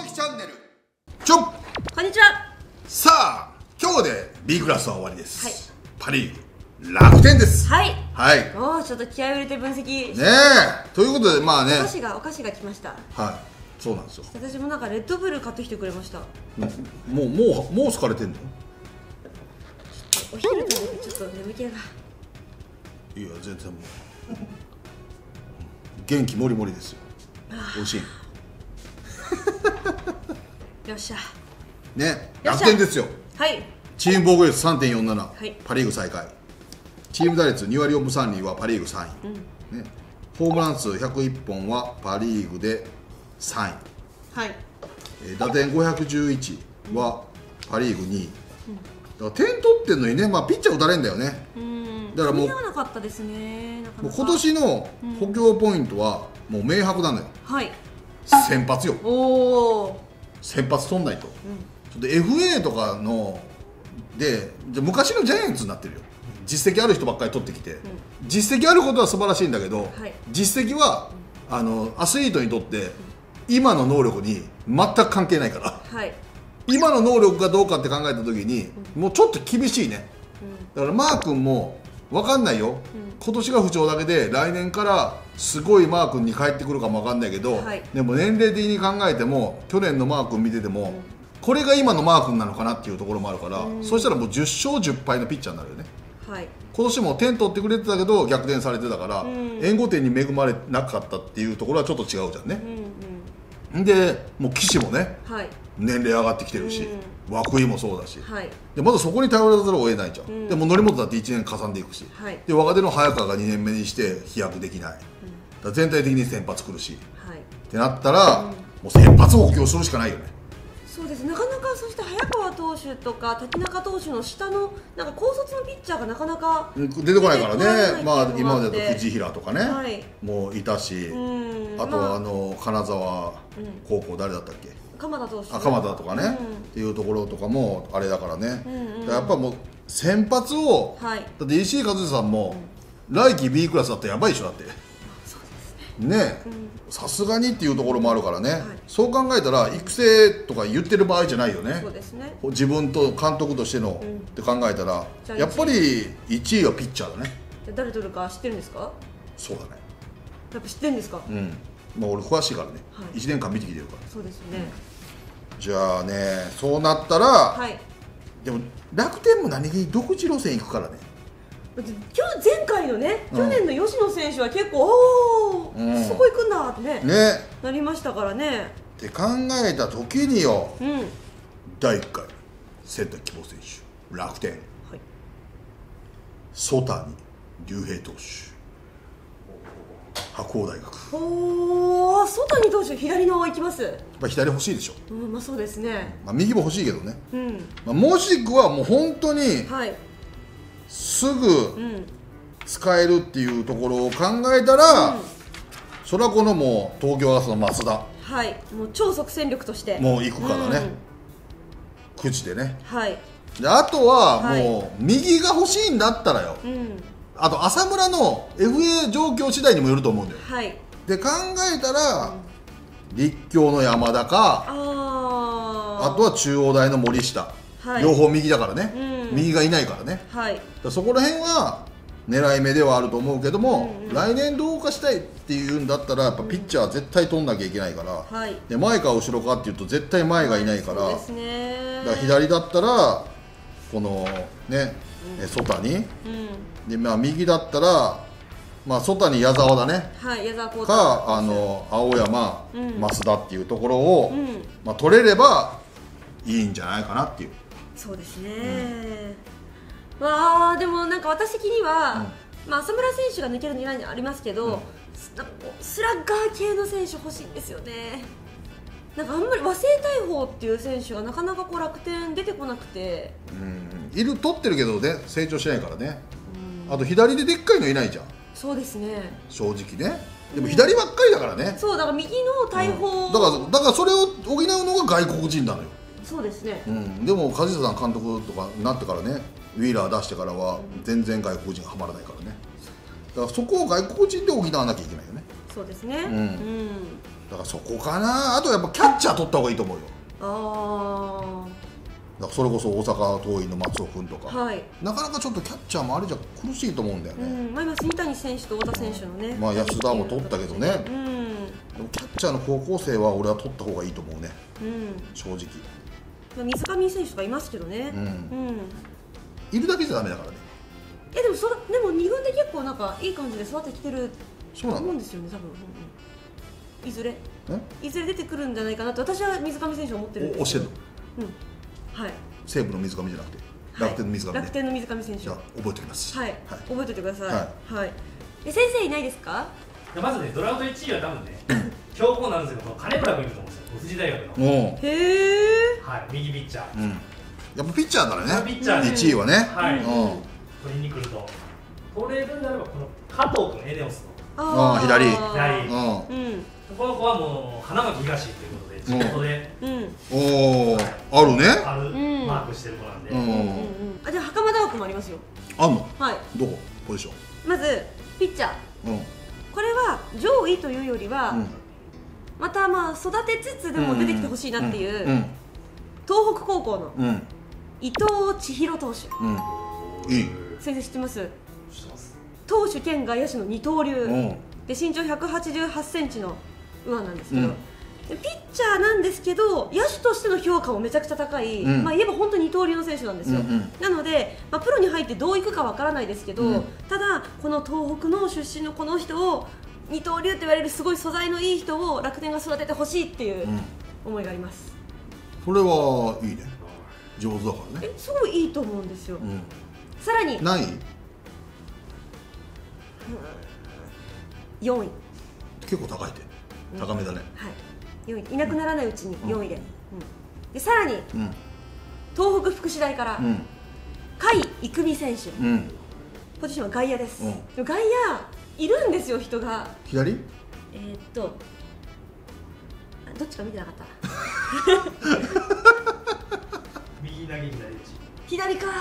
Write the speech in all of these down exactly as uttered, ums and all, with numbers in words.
樹チャンネルちょっこんにちは。 さあ今日で B クラスは終わりです、はい、パ・リーグ楽天です。 はいはい。 おお、ちょっと気合を入れて分析ねえということでまあねお菓子がお菓子が来ました。 はいそうなんですよ。 私もなんかレッドブル買ってきてくれました。 もうもうもう疲れてんの？ お昼食べてちょっと眠気が。 いや全然もう元気もりもりですよ。美味しいよっしゃね楽天ですよ。 はい。 チーム防御率 さんてんよんなな、 はい、 パ・リーグ最下位。チーム打率にわりよんぶさんりいはパ・リーグさんい、うんね、ホームラン数ひゃくいっぽんはパ・リーグでさんい、 はい、 えー、打点ごひゃくじゅういちはパ・リーグにい、うん、だから点取ってんのにね、まあ、ピッチャー打たれんだよね。 うんだからもう噛み合わなかったですね。なかなかもう今年の補強ポイントはもう明白なのよ、 うん、はい、 先発よ。 おお先発取んないと、うん、ちょっと エフエー とかのでじゃ昔のジャイアンツになってるよ。実績ある人ばっかり取ってきて、うん、実績あることは素晴らしいんだけど、はい、実績は、うん、あのアスリートにとって、うん、今の能力に全く関係ないから、はい、今の能力がどうかって考えた時に、うん、もうちょっと厳しいね、うん、だからマー君も分かんないよ、うん、今年が不調だけで来年からすごいマー君に帰ってくるかも分かんないけど、はい、でも年齢的に考えても去年のマー君見てても、うん、これが今のマー君なのかなっていうところもあるから、うん、そうしたらもうじゅっしょうじゅっぱいのピッチャーになるよね。はい、今年も点取ってくれてたけど逆転されてたから、うん、援護点に恵まれなかったっていうところはちょっと違うじゃんね、うんうん、でもう岸もね、はい、年齢上がってきてるし、うん、涌井もそうだし、はい、でまだそこに頼らざるを得ないじゃん、うん、でも則本だっていちねんかさんでいくし、はい、で若手の早川がにねんめにして飛躍できない、うん、だ全体的に先発苦しい、はい、ってなったら、うん、もう先発補強するしかないよね。 そうです。なかなかそして早川投手とか瀧中投手の下のなんか高卒のピッチャーがなかなか出てこないからね。まあ今までだと藤平とかね、はい、もういたし、あとはあの金沢高校誰だったっけ、 鎌田投手、 あ鎌田とかね、うん、っていうところとかもあれだからね、うんうん、やっぱもう先発を、はい、だって石井和久さんも、うん、来季 B クラスだってやばいでしょだって。ねさすがにっていうところもあるからね、はい、そう考えたら育成とか言ってる場合じゃないよね。そうですね、自分と監督としての、うん、って考えたらやっぱりいちいはピッチャーだね。 じゃ誰取るか知ってるんですか？ そうだね、 やっぱ知ってるんですか？うん、 まあ俺詳しいからね、はい、いちねんかん見てきてるから。 そうですね、 じゃあねそうなったら、はい、でも楽天も何気に独自路線行くからね。 今日前回のね、去年の吉野選手は結構、おお、うん、そこ行くんだってね、ねなりましたからね。 って考えた時によ、うん、だいいっかいセンター希望選手楽天、はい、曽谷龍平投手白鴎大学。 おお、曽谷投手左の行きます。やっぱ左欲しいでしょ。 うん、まあそうですね、 まあ、右も欲しいけどね、うん、まあ、もしくはもう本当に、はい、すぐ使えるっていうところを考えたら、うん、それはこのもう東京ガスの増田、はい、 もう超即戦力としてもう行くからね、うん、くじでね、はい、であとはもう右が欲しいんだったらよ、うん、あと浅村の エフエー 状況次第にもよると思うんだよ、はい、で考えたら、うん、立教の山田か あ, あとは中央大の森下、はい、両方右だからね、うん、右がいないからね、はい、そこら辺は狙い目ではあると思うけども、うんうん、来年どうかしたいっていうんだったらやっぱピッチャーは絶対取んなきゃいけないから、はい、で前か後ろかっていうと絶対前がいないから、はい、そうですね、だから左だったらこのね、うん、曽谷、うん、でまあ、右だったらまあ曽谷矢沢だね、はい、矢沢浩太かあの青山、うん、増田っていうところを、うん、まあ、取れればいいんじゃないかなっていう。 そうですね、うん、わあでもなんか私的には、うん、まあ、浅村選手が抜ける狙いにありますけど、うん、なんかスラッガー系の選手欲しいんですよね。なんかあんまり和製大砲っていう選手がなかなかこう楽天出てこなくて、 うん、いる取ってるけどね成長しないからね、うん、あと左ででっかいのいないじゃん。 そうですね、 正直ね。でも左ばっかりだからね、うん、 そうだから右の大砲、 うん、だからだからそれを補うのが外国人なのよ。 そうですね、 うん、でも梶田さん監督とかになってからねウィーラー出してからは全然外国人がはまらないからね。だからそこを外国人で補わなきゃいけないよね。 そうですね、 うん、うん、だからそこかな。あとやっぱキャッチャー取った方がいいと思うよ。ああ、だからそれこそ大阪桐蔭の松尾君とか、はい、なかなかちょっとキャッチャーもあれじゃ苦しいと思うんだよね、うん、 まあ、今住谷選手と太田選手のね、 まあ、安田も取ったけどね、うん、でもキャッチャーの高校生は俺は取った方がいいと思うね、うん、正直。 まあ、水上選手とかいますけどね、うんうん、 いるだけじゃダメだからね。 えでもそでもに軍で結構なんかいい感じで育ってきてると思うんですよね、多分、うんうん、いずれいずれ出てくるんじゃないかなと私は水上選手は思ってるんですけど。 教えるの、うん、はい、西武の水上じゃなくて楽天の水上、ね、 楽天の水上選手。 じゃあ覚えておきます。 はい、はい、覚えておいてください。はい、はい、え先生いないですか？ まずね、ドラフトいちいは多分ね強豪なんですけど、金村君いると思うんですよ、富士大学の。へえ、はい、右ピッチャー、うん、 やっぱピッチャーだね、 ピッチャーいちいはね、 はい、うん、取りに来ると取れるんであれば、この加藤君、エネオスのああ左左、うん、この子はもう花巻東ということで地元で、うん、 おお、はい、あるね、 ある、うん、マークしてる子なんで、うんうんうん、あ、じゃあ袴田枠もありますよ。 あんの？ はい。 どこポジション？まずピッチャー、うん、これは上位というよりは、うん、またまあ育てつつでも出てきてほしいなっていう、うんうん、東北高校の、うん、伊藤千尋投手、うん、いい先生知ってます？ 知ってます。 投手兼外野手の二刀流、うん、で身長ひゃくはちじゅうはちセンチの右腕なんですけど、うん、ピッチャーなんですけど野手としての評価もめちゃくちゃ高い、うん、まあ言えば本当に二刀流の選手なんですよ、うんうん、なので、まあ、プロに入ってどういくかわからないですけど、うん、ただこの東北の出身のこの人を二刀流って言われるすごい素材のいい人を楽天が育ててほしいっていう思いがあります、 うん、それはいいね、上手だからね。 えすごいいいと思うんですよ、うん、さらに何位？ よんい。 結構高いで、高めだね、 うん、はい、よんい、いなくならないうちによんいで、うんうん、でさらに、うん、東北福祉大から、うん、甲斐育美選手、うん、ポジションは外野です、うん、外野いるんですよ、人が。 左？ えー、っとどっちか見てなかった右投げ左打ち。 左か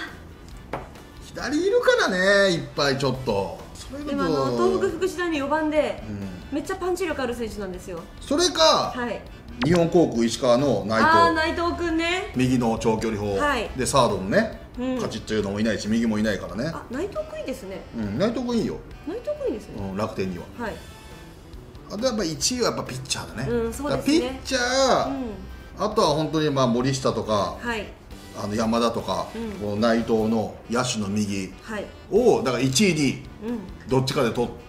左いるからね、いっぱいちょっと。 でもあの東北福祉大のよばんで、うん、めっちゃパンチ力ある選手なんですよ。 それか、はい、日本航空石川の内藤。 ああ、内藤君ね、 右の長距離砲、はい、でサードもね、うん、カチッというのもいないし右もいないからね。 あ、内藤君いいですね、 うん、内藤君いいよ。 内藤君いいですね、 うん、楽天には。はい、あとやっぱいちいはやっぱピッチャーだね、 うん、そうですね、 ピッチャー、うん、あとは本当にまあ森下とか、はい、あの山田とか、うん、この内藤の野手の右を、はい、だからいちいに、うん、どっちかで取って、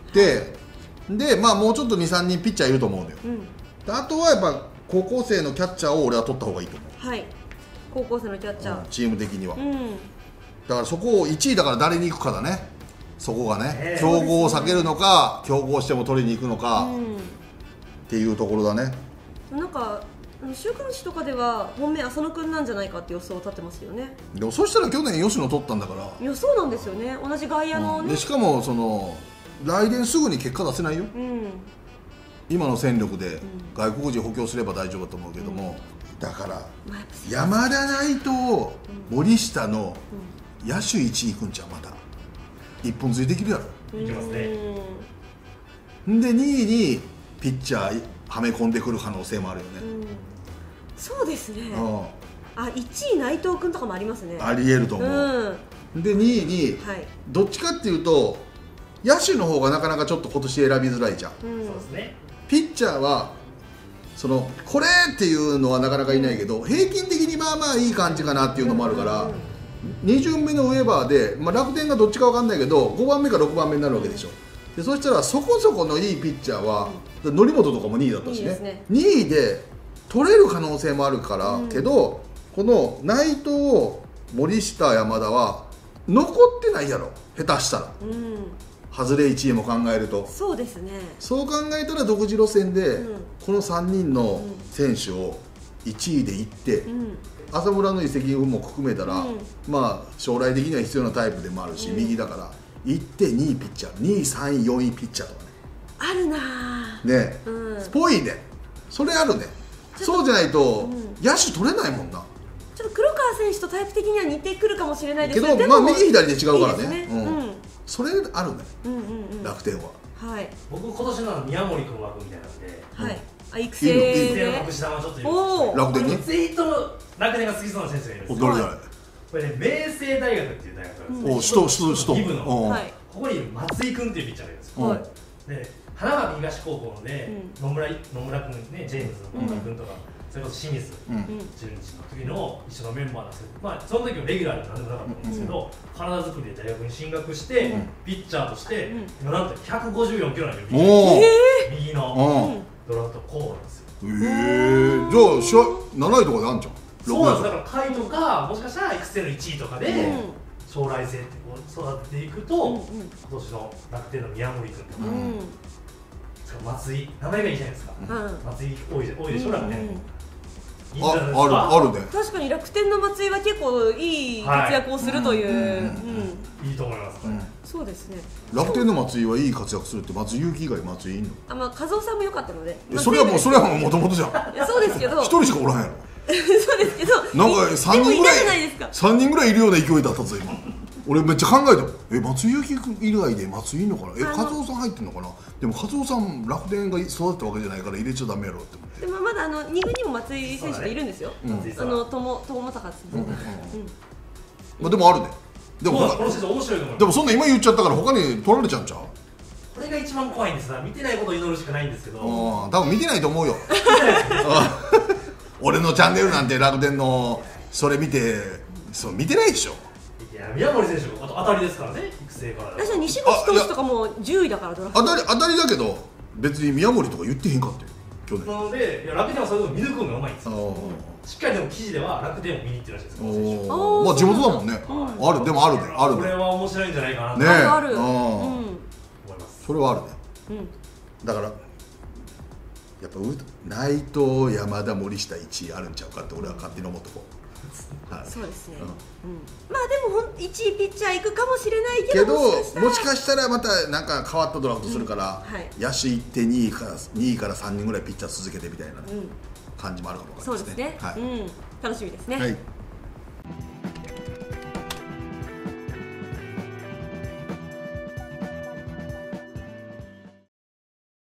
でまあもうちょっとにさんにんピッチャーいると思うのよ、うん、であとはやっぱ高校生のキャッチャーを俺は取った方がいいと思う。 はい、高校生のキャッチャー、 うん、チーム的には、うん、だからそこをいちいだから誰に行くかだね、そこがね、えー、競合を避けるのか、競合しても取りに行くのか、うん、っていうところだね。 なんか週刊誌とかでは本命浅野君なんじゃないかって予想を立ってますよね。 でもそしたら去年吉野取ったんだから。 いやそうなんですよね、同じ外野のね、うん、でしかもその来年すぐに結果出せないよ、うん、今の戦力で外国人補強すれば大丈夫だと思うけども、うん、だから、まあ、山田内藤、森下の野手いちい行くんちゃう、また一本釣りできるやろ。 いきますね。 でにいにピッチャーはめ込んでくる可能性もあるよね、うん、 そうですね、あ、いちい内藤君とかもありますね。 ありえると思う、うん、でにいに、はい、どっちかっていうと野手の方がなかなかちょっと今年選びづらいじゃん、うん、そうですね。ピッチャーはそのこれっていうのはなかなかいないけど、平均的にまあまあいい感じかなっていうのもあるから、うんうん、に巡目のウェーバーで、まあ、楽天がどっちか分かんないけどごばんめかろくばんめになるわけでしょ。でそしたらそこそこのいいピッチャーは、うん、則本とかもにいだったし ね, いいねにいで取れる可能性もあるから、うん、けどこの内藤、森下、山田は残ってないやろ、下手したら、うん、外れいちいも考えると。 そうですね。そう考えたら独自路線で、うん、このさんにんの選手をいちいでいって、うん、浅村の移籍分も含めたら、うん、まあ将来的には必要なタイプでもあるし、うん、右だからいってにいピッチャー、にい、さんい、よんいピッチャーとかね、 あるなね、うん、スポイね、それあるね。そうじゃないと、うん、野手取れないもんな。ちょっと黒川選手とタイプ的には似てくるかもしれないですけど、まあ右左で違うからね、いいですね、うん、 それあるね、楽天は。 はい、 僕今年の宮森君枠みたいなんで、 はい、あ育成で育成の隠し玉ちょっと言う楽天にツイートの楽天が好きそうな選手がいるんですよ。 どれだれこれね、明星大学っていう大学なんですよ。お、首都首都首都のこはいこにいる松井君っていうピッチャーがいるんですよ。 はいで花巻東高校ので野村野村君ね、ジェームズの野村君とか、それこそ清水純一の時の一緒のメンバーなんですけど、まあその時はレギュラーでなんでもなかったんですけど、体作りで大学に進学してピッチャーとして今なんとひゃくごじゅうよんキロなんですよ。右のドラフト候補なんですよ。 へえ。じゃあ試合なないとかであんじゃん。 そうなんです。だから下位とかもしかしたら育成のいちいとかで将来性って育てていくと、今年の楽天の宮森君とか、松井、名前がいいじゃないですか。松井多いで多いでしょ、楽天。 あ、あるあるね。 確かに楽天の松井は結構いい活躍をするという。 いいと思います。 そうですね。 楽天の松井はいい活躍するって松井裕樹以外松井いんの？ あ、まあ和夫さんも良かったので。 それはもうそれはもともとじゃん。 いやそうですけど。 一人しかおらんやろ。 そうですけど。 なんか三人ぐらい三人ぐらいいるような勢いだったぞ今。俺めっちゃ考えたもん。え、松井裕樹君以外で松井いんのかな。え、和夫さん入ってんのかな。でも和夫さん楽天が育ったわけじゃないから入れちゃダメやろって思って。 でもまだあのに軍にも松井選手がいるんですよ。あの友友正和選手。 まあでもあるね。でもこの選手面白いと思う。 でもそんな今言っちゃったから他に取られちゃうんちゃう。 これが一番怖いんですが、見てないことを祈るしかないんですけど。 多分見てないと思うよ。俺のチャンネルなんて楽天のそれ見てそう見てないでしょ。 いや宮森選手が当たりですからね、育成から。 私は西口投手とかもじゅういだからドラフト。 当たり当たりだけど別に宮森とか言ってへんかったよ去年。 なのでいや楽天はそれを見抜くのがうまいんですよ。しっかりでも記事では楽天を見に行ってるらしいです。この選手。 まあ地元だもんね。あるでもあるねあるね。 これは面白いんじゃないかなね。 ある。 思います。 それはあるね。だからやっぱ内藤山田森下いちいあるんちゃうかって俺は勝手に思っとこう。 そうですね。まあでもいちいピッチャー行くかもしれないけけど、 どもしかしたらまたなんか変わったドラフトするから野手行ってにいからにいからさんにんぐらいピッチャー続けてみたいな感じもあるかもわかんないですね。 そうですね。楽しみですね。 はい。